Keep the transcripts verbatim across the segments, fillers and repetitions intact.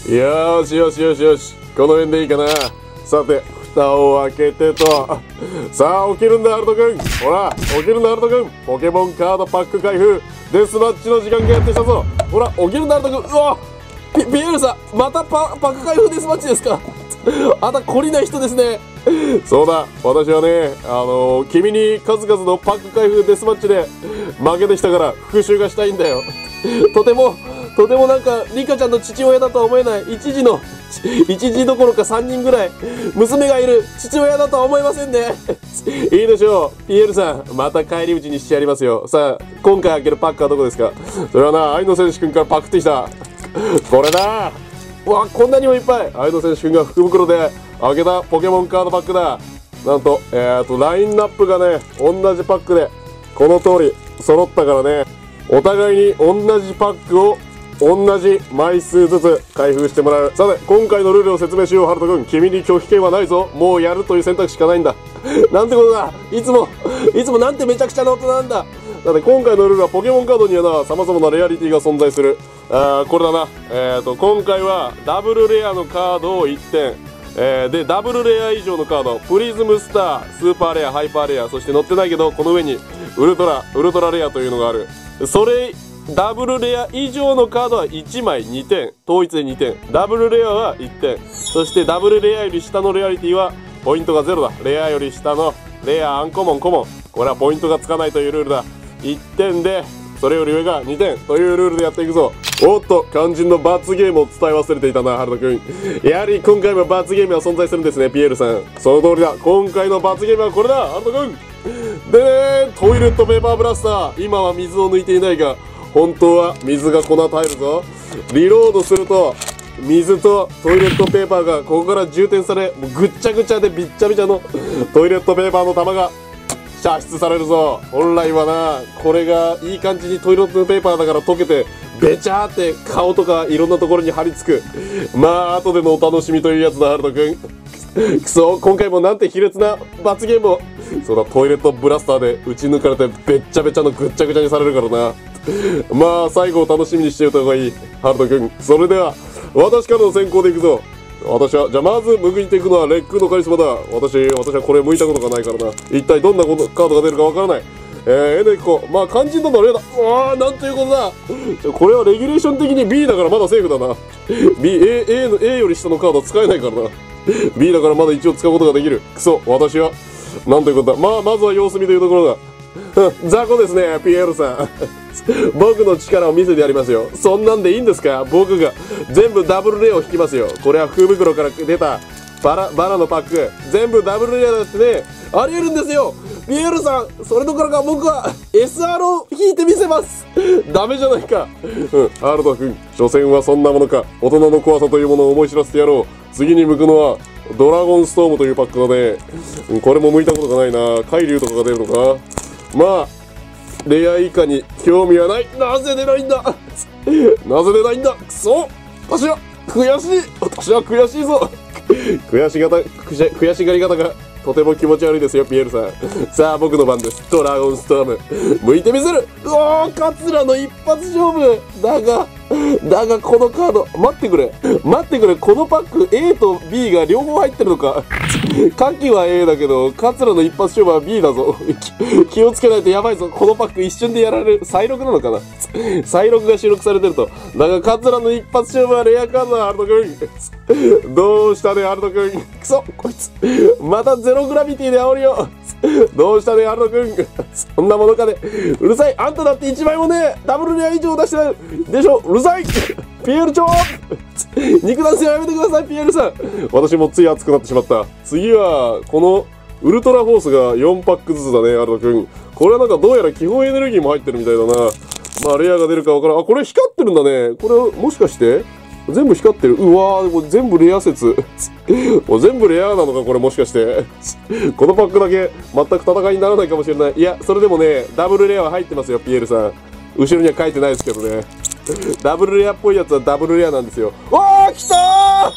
よーしよしよしよし、この辺でいいかな。さて、蓋を開けてと。さあ、起きるんだ、ハルト君。ほら、起きるんだ、ハルト君。ポケモンカードパック開封。デスマッチの時間がやってきたぞ。ほら、起きるんだ、ハルト君。うわピ、ピエールさん、またパ、パック開封デスマッチですか。あなた、懲りない人ですね。そうだ、私はね、あのー、君に数々のパック開封デスマッチで負けてきたから復讐がしたいんだよ。とても、とてもなんか、リカちゃんの父親だとは思えない、一時の、一時どころかさんにんぐらい、娘がいる父親だとは思えませんね。いいでしょう。ピエールさん、また帰り討ちにしてやりますよ。さあ、今回開けるパックはどこですか？それはな、愛の戦士くんからパクってきた。これだ。うわ、こんなにもいっぱい。愛の選手くんが福袋で開けたポケモンカードパックだ。なんと、えーと、ラインナップがね、同じパックで、この通り、揃ったからね、お互いに同じパックを、同じ枚数ずつ開封してもらう。さて、今回のルールを説明しよう、ハルト君。君に拒否権はないぞ。もうやるという選択しかないんだ。なんてことだ。いつも、いつもなんてめちゃくちゃな大人なんだ。だって今回のルールはポケモンカードにはな、様々なレアリティが存在する。あー、これだな。えーと、今回はダブルレアのカードをいってん。えー、で、ダブルレア以上のカード、プリズムスター、スーパーレア、ハイパーレア、そして載ってないけど、この上にウルトラ、ウルトラレアというのがある。それ、ダブルレア以上のカードはいちまいにてん。統一でにてん。ダブルレアはいってん。そしてダブルレアより下のレアリティはポイントがゼロだ。レアより下のレア、アンコモン、コモン。これはポイントがつかないというルールだ。いってんで、それより上がにてんというルールでやっていくぞ。おっと、肝心の罰ゲームを伝え忘れていたな、ハルト君。やはり今回も罰ゲームは存在するんですね、ピエールさん。その通りだ。今回の罰ゲームはこれだ、ハルト君。でね、トイレットペーパーブラスター。今は水を抜いていないが、本当は水が粉耐えるぞ。リロードすると、水とトイレットペーパーがここから充填され、もうぐっちゃぐちゃでびっちゃびちゃのトイレットペーパーの玉が射出されるぞ。本来はな、これがいい感じにトイレットペーパーだから溶けて、べちゃーって顔とかいろんなところに貼り付く。まあ、後でのお楽しみというやつだ、ハルト君。くそ、今回もなんて卑劣な罰ゲームを。そうだ、トイレットブラスターで打ち抜かれてべっちゃべちゃのぐっちゃぐちゃにされるからな。まあ、最後を楽しみにしておいた方がいい、ハルト君。それでは、私からの先行でいくぞ。私は、じゃあまず剥いていくのはレックのカリスマだ。私、私はこれ剥いたことがないからな。一体どんなカードが出るかわからない。えー、エネコ。まあ、肝心なのはレアだ。うわー、なんということだ。これはレギュレーション的に B だからまだセーフだな。B、A、A の A より下のカードは使えないからな。B だからまだ一応使うことができる。くそ、私は、なんということだ。まあ、まずは様子見というところだ。雑魚ですね、ピエールさん。僕の力を見せてやりますよ。そんなんでいいんですか？僕が全部ダブルレアを引きますよ。これは福袋から出たバラ、バラのパック。全部ダブルレアだってね、あり得るんですよ。ピエールさん、それどころか僕は エスアール を引いてみせます。ダメじゃないか。うん、ハルト君、所詮はそんなものか。大人の怖さというものを思い知らせてやろう。次に向くのは、ドラゴンストームというパックだね。うん、これも向いたことがないな。海竜とかが出るのか。まあ、レア以下に興味はない。なぜ出ないんだ。なぜ出ないんだ。くそ、私は悔しい。私は悔しいぞ。悔しがた、悔しがり方がとても気持ち悪いですよ、ピエールさん。さあ、僕の番です。ドラゴンストーム。向いてみせる。うおー、カツラの一発勝負。だが、だがこのカード、待ってくれ。待ってくれ。このパック A と B が両方入ってるのか。カキは A だけど、カツラの一発勝負は B だぞ。気をつけないとやばいぞ。このパック一瞬でやられる。再録なのかな。再録が収録されてると。だがカツラの一発勝負はレアカードだ、ハルト君。どうしたね、ハルト君。くそ、こいつ。またゼログラビティで煽りよ。どうしたね、ハルト君。そんなものかね。うるさい。あんただって一枚もね、ダブルレア以上出してない。でしょ、うるさい。ピエール長。肉弾戦やめてください、ピエールさん。私もつい熱くなってしまった。次は、この、ウルトラフォースがよんパックずつだね、ハルト君。これはなんかどうやら基本エネルギーも入ってるみたいだな。まあ、レアが出るかわからん。あ、これ光ってるんだね。これ、もしかして全部光ってる。うわー、もう全部レア説。もう全部レアなのか、これもしかして。このパックだけ全く戦いにならないかもしれない。いや、それでもね、ダブルレアは入ってますよ、ピエールさん。後ろには書いてないですけどね。ダブルレアっぽいやつはダブルレアなんですよ。わー、来たー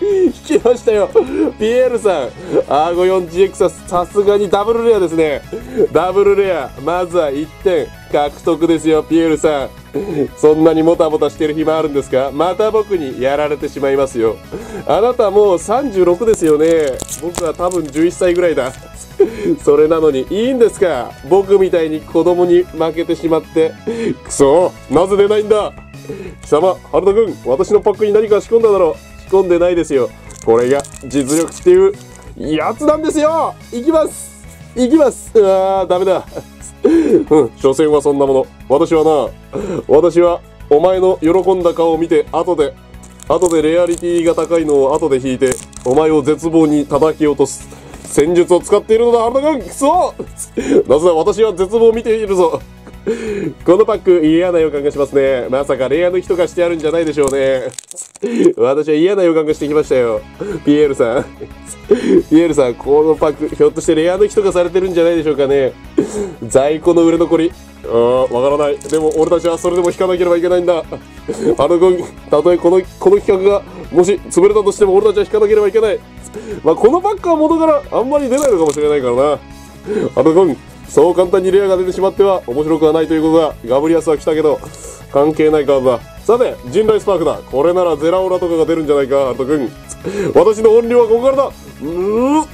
引きましたよ。ピエールさん。アーゴよんジーエックス はさすがにダブルレアですね。ダブルレア。まずはいってん獲得ですよ、ピエールさん。そんなにもたもたしてる暇あるんですか？また僕にやられてしまいますよ。あなたもうさんじゅうろくですよね。僕は多分じゅういっさいぐらいだ。それなのにいいんですか？僕みたいに子供に負けてしまって。くそ、なぜ出ないんだ？貴様、ハルト君、私のパックに何か仕込んだだろう。仕込んでないですよ。これが実力っていうやつなんですよ。行きます行きます。うわー、ダメだ。うん、所詮はそんなもの。私はな、私はお前の喜んだ顔を見て、後で、後でレアリティが高いのを後で引いて、お前を絶望に叩き落とす戦術を使っているのだ、ハルト君。くそなぜだ、私は絶望を見ているぞ。このパック嫌な予感がしますね。まさかレア抜きとかしてあるんじゃないでしょうね。私は嫌な予感がしてきましたよ。ピエールさん。ピエールさん、このパック、ひょっとしてレア抜きとかされてるんじゃないでしょうかね。在庫の売れ残り。ああ、わからない。でも俺たちはそれでも引かなければいけないんだ。あの君、たとえこの、この企画が、もし潰れたとしても俺たちは引かなければいけない。まあ、このパックは元からあんまり出ないのかもしれないからな。あの君、そう簡単にレアが出てしまっては面白くはないということだ。ガブリアスは来たけど、関係ないカードだ。さて、陣雷スパークだ。これならゼラオラとかが出るんじゃないか、ハルト君。私の本領はここからだ。うー、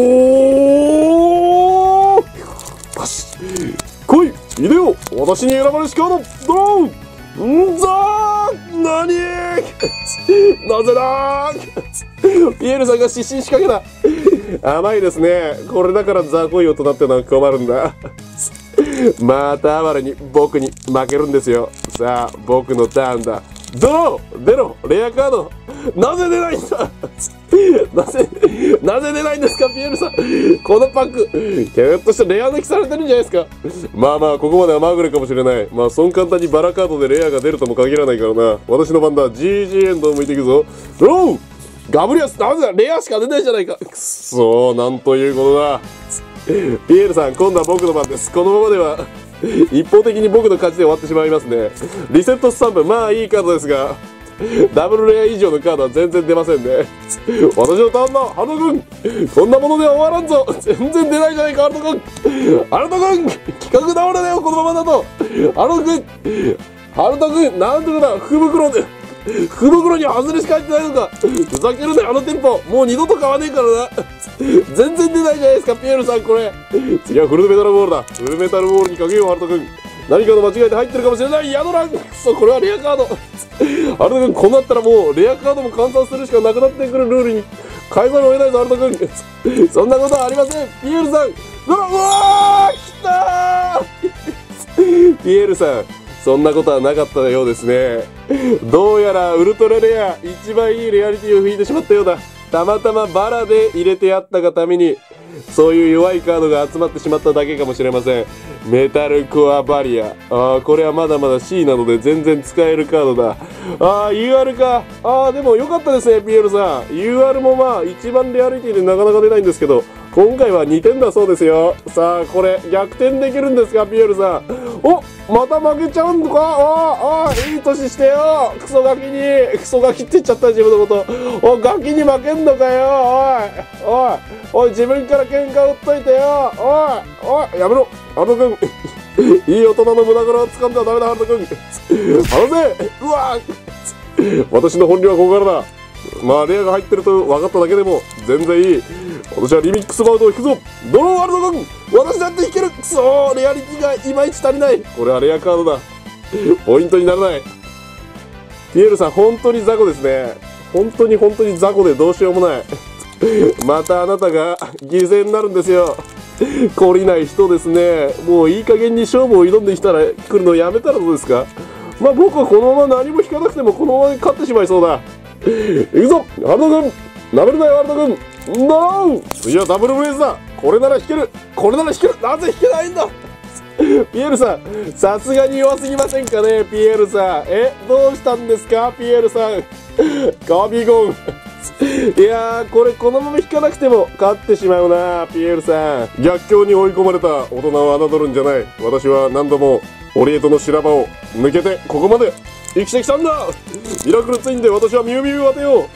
おーよし。来い、いでよ。私に選ばれしカード、ドローンんざーなにーなぜだーピエールさんが失神しかけた。甘いですね。これだからザコイ音だってのは困るんだ。また哀れに僕に負けるんですよ。さあ、僕のターンだ。ドロー出ろレアカードなぜ出ないんだなぜ、なぜ出ないんですか、ピエールさん。このパック、ひょっとしてレア抜きされてるんじゃないですか。まあまあ、ここまではまぐれかもしれない。まあ、そん簡単にバラカードでレアが出るとも限らないからな。私の番だ。ジージー エンドを向いていくぞ。ドローガブリアス、なぜだレアしか出ないじゃないか。くっそー、なんということだ。ピエールさん、今度は僕の番です。このままでは、一方的に僕の勝ちで終わってしまいますね。リセットスタンプ、まあいいカードですが、ダブルレア以上のカードは全然出ませんね。私のターンだ、ハルト君。こんなものでは終わらんぞ。全然出ないじゃないか、ハルト君。ハルト君、企画倒れだよ、このままだと。ハルト君、ハルト君、なんとかだ、福袋で。福袋に外れしか入ってないのか。ふざけるな、あのテンポ。もう二度と買わねえからな。全然出ないじゃないですか、ピエールさん、これ。次はフルメタルボールだ。フルメタルボールにかけよう、ハルト君。何かの間違いで入ってるかもしれない。ヤドラン。くそ、これはレアカード。ハルト君、こうなったらもう、レアカードも換算するしかなくなってくるルールに変えざるを得ないぞ、ハルト君。そんなことはありません。ピエールさん。うわー来たーピエールさん。そんなことはなかったようですね。どうやらウルトラレア、一番いいレアリティを引いてしまったようだ。たまたまバラで入れてやったがために、そういう弱いカードが集まってしまっただけかもしれません。メタルコアバリア。ああ、これはまだまだ シー なので全然使えるカードだ。ああ、ユーアール か。ああ、でも良かったですね、ピエールさん。ユーアール もまあ、一番レアリティでなかなか出ないんですけど、今回はにてんだそうですよ。さあ、これ、逆転できるんですか、ピエールさん。おまた負けちゃうのか。ああ、いい年してよ。クソガキに、クソガキって言っちゃった、自分のこと。お、ガキに負けんのかよ。おい、おい、おい、自分から喧嘩売っといてよ。おい、おい、やめろ。ハルト君。いい大人の胸ぐらを掴んではダメだ、ハルト君。離せ。うわ私の本領はここからだ。まあ、レアが入ってると分かっただけでも全然いい。私はリミックスバウトを引くぞ。ドローワールド君、私だって引ける。くそー、レアリティがいまいち足りない。これはレアカードだ。ポイントにならない。ピエールさん、本当に雑魚ですね。本当に本当に雑魚でどうしようもない。またあなたが犠牲になるんですよ。懲りない人ですね。もういい加減に勝負を挑んできたら来るのやめたらどうですか。まあ僕はこのまま何も引かなくてもこのまま勝ってしまいそうだ。行くぞハルト君、なめるなよハルト君。ノー、いやダブルブレイズだ。これなら引ける、これなら引ける。なぜ引けないんだ。ピエールさん、さすがに弱すぎませんかね。ピエールさん、えどうしたんですかピエールさん。カビゴン。いやー、これこのまま引かなくても勝ってしまうな。ピエールさん、逆境に追い込まれた大人を侮るんじゃない。私は何度もオリエトの修羅場を抜けてここまで生きてきたんだ。ミラクルツインで私はミュウミュウを当てよう。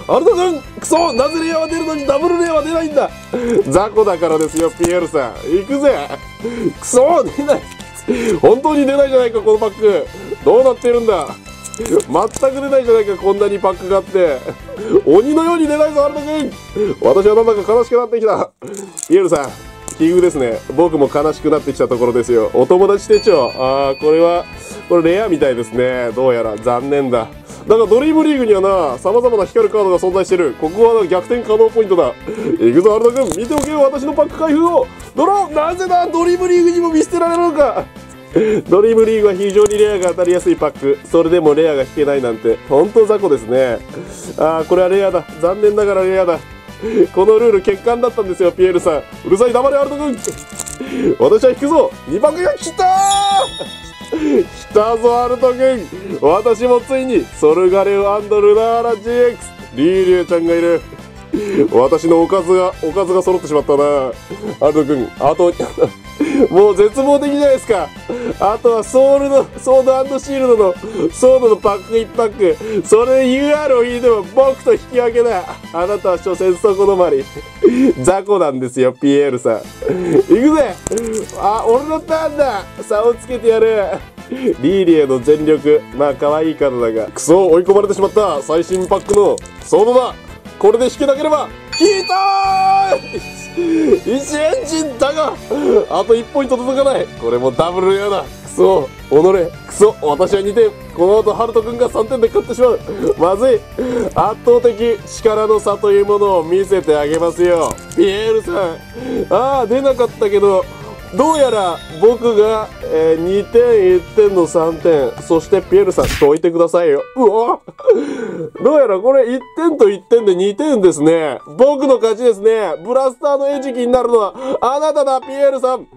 アルト君くそ、なぜレアは出るのにダブルレアは出ないんだ。雑魚だからですよ、ピエールさん。行くぜ。くそ、出ない。本当に出ないじゃないか、このパック。どうなってるんだ。全く出ないじゃないか、こんなにパックがあって。鬼のように出ないぞ、アルト君。私はなんだか悲しくなってきた。ピエールさん、奇遇ですね。僕も悲しくなってきたところですよ。お友達手帳。ああ、これは、これレアみたいですね。どうやら残念だ。だがドリームリーグにはな、様々な光るカードが存在してる。ここは逆転可能ポイントだ。行くぞ、アルト君。見ておけよ、私のパック開封を。ドロー、なぜだ、ドリームリーグにも見捨てられるのか。ドリームリーグは非常にレアが当たりやすいパック。それでもレアが引けないなんて、ほんと雑魚ですね。ああ、これはレアだ。残念ながらレアだ。このルール欠陥だったんですよ、ピエールさん。うるさい、黙れ、アルト君。私は引くぞ。にパックが来たー来たぞ、アルト君。私もついに、ソルガレウ&ルナーラ ジーエックス、リーリュウちゃんがいる。私のおかずが、おかずが揃ってしまったな。アルト君、あと、もう絶望的じゃないですか。あとはソウルの、ソード&シールドの、ソードのパックいちパック。それで ユーアール を引いても僕と引き分けだ。あなたは所詮そこ止まり。雑魚なんですよ、ピエールさん。行くぜ。あ、俺のターンだ。差をつけてやる。リーリエの全力。まあ、可愛いカードだが。クソ、追い込まれてしまった。最新パックのソードだ。これで引けなければ、引いたーいちエンジンだが、あといちポイント届かない。これもダブルレアだ。クソ、己、クソ、私はにてん。この後、ハルト君がさんてんで勝ってしまう。まずい。圧倒的力の差というものを見せてあげますよ。ピエールさん。ああ、出なかったけど、どうやら僕が、えー、にてん、いってんのさんてん、そしてピエールさん、解いてくださいよ。うわどうやらこれいってんといってんでにてんですね。僕の勝ちですね。ブラスターの餌食になるのはあなただ、ピエールさん。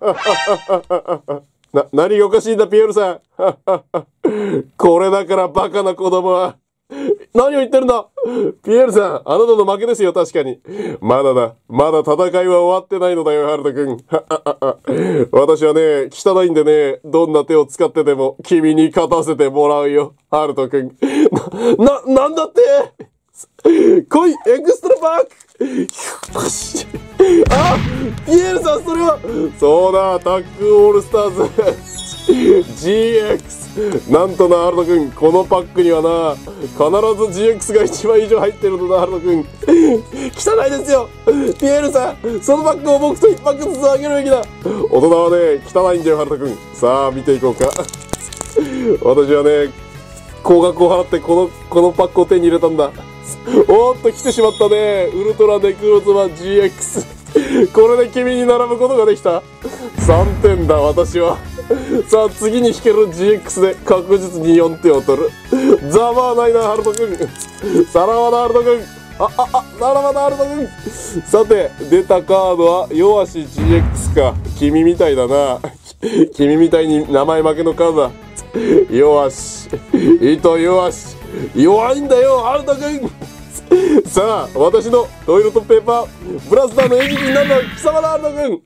な、何がおかしいんだ、ピエールさん。これだからバカな子供は。何を言ってるんだピエールさん、あなたの負けですよ、確かに。まだだ。まだ戦いは終わってないのだよ、ハルト君。私はね、汚いんでね、どんな手を使ってでも、君に勝たせてもらうよ、ハルト君。な、な、なんだって来い、エクストラパックあピエールさん、それはそうだ、タックオールスターズジーエックス なんとな、ハルト君、このパックにはな、必ず ジーエックス がいちまい以上入ってるのだ、ハルト君。汚いですよピエールさん、そのパックを僕といちパックずつあげるべきだ。大人はね、汚いんだよ、ハルト君。さあ、見ていこうか。私はね、高額を払ってこの、このパックを手に入れたんだ。おーっと、来てしまったね。ウルトラネクロズマ ジーエックス。これで君に並ぶことができた。さんてんだ、私は。さあ、次に引ける ジーエックス で確実によんてんを取る。ざまあないな、ハルト君。さらばだ、ハルト君。あ、あ、あ、さらばだ、ハルト君。さて、出たカードは、弱し ジーエックス か。君みたいだな。君みたいに名前負けのカードだ。弱し。糸弱し。弱いんだよ、ハルト君。さあ、私のトイレットペーパー、ブラスターの餌食になるのは貴様だ、ハルト君。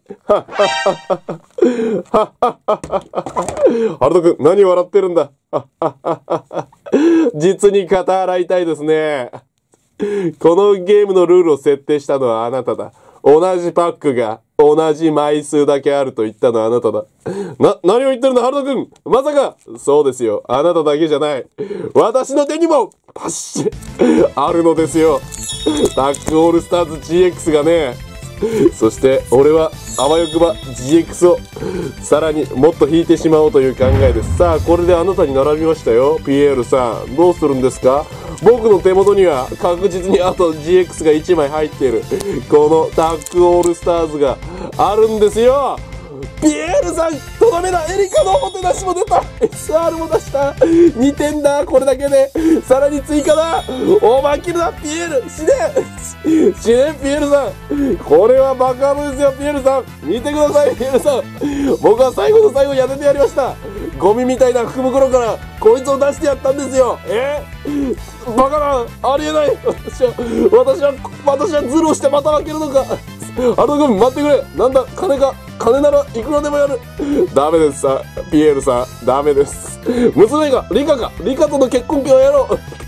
ハルト君、何笑ってるんだ。実に肩洗いたいですね。このゲームのルールを設定したのはあなただ。同じパックが同じ枚数だけあると言ったのはあなただ。な、何を言ってるんだ、ハルト君。まさか。そうですよ。あなただけじゃない。私の手にも、パッシュあるのですよ。タックオールスターズ ジーエックス がね。そして俺はあわよくば ジーエックス をさらにもっと引いてしまおうという考えです。さあ、これであなたに並びましたよ。ピエールさん、どうするんですか？僕の手元には確実にあと ジーエックス がいちまい入っている。このタックオールスターズがあるんですよ。ピエールさん、とどめだ。エリカのおもてなしも出た。 エスアール も出した。にてんだ、これだけで。さらに追加だ。オーバーキルだ、ピエール。死ね死ね、ピエールさん。これはバカですよ、ピエールさん。見てください、ピエールさん。僕は最後の最後に当ててやりました。ゴミみたいな福袋からこいつを出してやったんですよ。えー、バカな、ありえない。私は私は私はズルをしてまた負けるのか。ハルト君、待ってくれ。なんだ、金か。金ならいくらでもやる。ダメですさ、ピエールさん。ダメです。娘が、リカか。リカとの結婚記をやろう。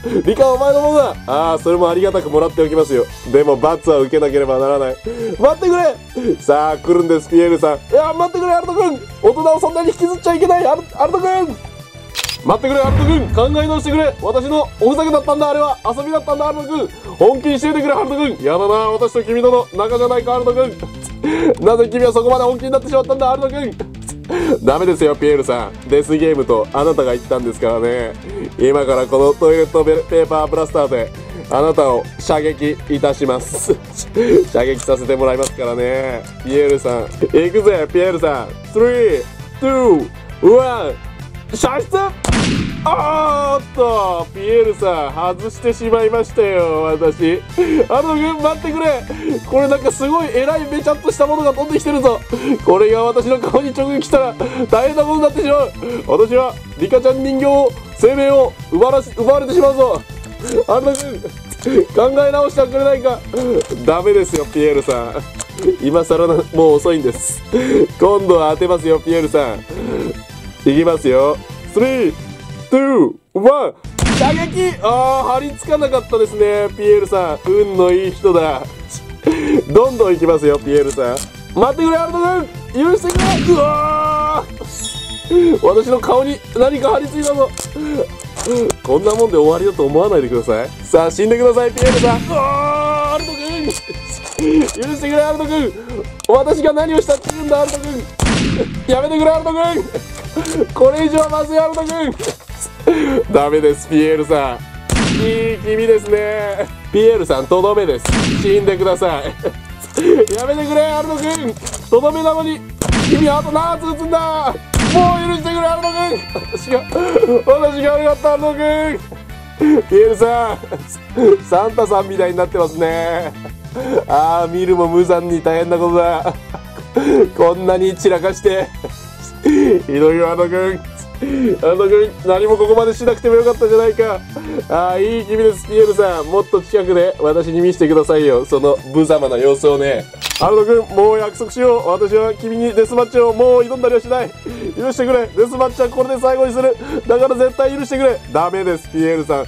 リカはお前のものだ。ああ、それもありがたくもらっておきますよ。でも罰は受けなければならない。待ってくれ。さあ、来るんです、ピエールさん。いや、待ってくれ、アルト君。大人をそんなに引きずっちゃいけない、アルアルト君。待ってくれ、アルト君。考え直してくれ。私のおふざけだったんだ、あれは。遊びだったんだ、アルト君。本気にしていてくれ、アルト君。やだな、私と君との仲じゃないか、アルト君。なぜ君はそこまで本気になってしまったんだ、アルト君。ダメですよ、ピエールさん。デスゲームとあなたが言ったんですからね。今からこのトイレットペーパーブラスターであなたを射撃いたします。射撃させてもらいますからね。ピエールさん。行くぜ、ピエールさん。スリー、ツー、ワン、射出。あーっと、ピエールさん、外してしまいましたよ、私。あの君、待ってくれ。これなんかすごい偉いべちゃっとしたものが飛んできてるぞ。これが私の顔に直撃したら大変なことになってしまう。私はリカちゃん人形を、生命を奪わらし、奪われてしまうぞ。あの君、考え直してはくれないか。ダメですよ、ピエールさん。今更な、もう遅いんです。今度は当てますよ、ピエールさん。いきますよ。スリー、ツー、ワン、射撃。あー、張り付かなかったですね、ピエールさん。運のいい人だ。どんどん行きますよ、ピエールさん。待ってくれ、アルト君。許してくれ。うわー、私の顔に何か張り付いたぞ。こんなもんで終わりだと思わないでください。さあ、死んでください、ピエールさん。うわー、アルト君。許してくれ、アルト君。私が何をしたって言うんだ、アルト君。やめてくれ、アルト君。これ以上はまずい、アルト君。ダメです、ピエールさん。いい君ですね。ピエールさん、とどめです。死んでください。やめてくれ、アルト君。とどめなのに君はあと何つ打つんだ。もう許してくれ、アルト君。私が私が悪かった、アルト君。ピエールさん、サンタさんみたいになってますね。ああ、見るも無残に大変なことだ。こんなに散らかしてひどいよ、アルト君。あの君、何もここまでしなくてもよかったじゃないか。ああ、いい君です、ピエールさん。もっと近くで私に見せてくださいよ、その無様な様子をね。アルト君、もう約束しよう。私は君にデスマッチをもう挑んだりはしない。許してくれ。デスマッチはこれで最後にする。だから絶対許してくれ。ダメです、ピエールさん。う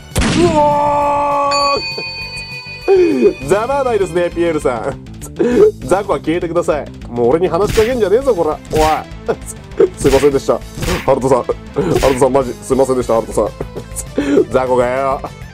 おーざまはないですね、ピエールさん。ザコは消えてください。もう俺に話しかけんじゃねえぞ、こら。おい。すいませんでした。ハルトさん。ハルトさんマジすいませんでした、ハルトさん。ザコがよ。